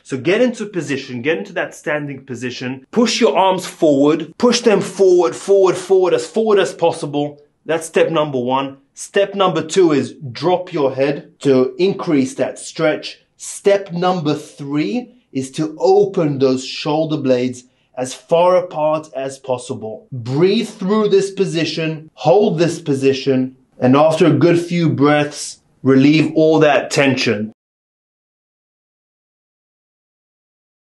So get into position, get into that standing position, push your arms forward, push them forward as possible. That's step number one. Step number two is drop your head to increase that stretch. Step number three is to open those shoulder blades as far apart as possible. Breathe through this position, hold this position, and after a good few breaths, relieve all that tension.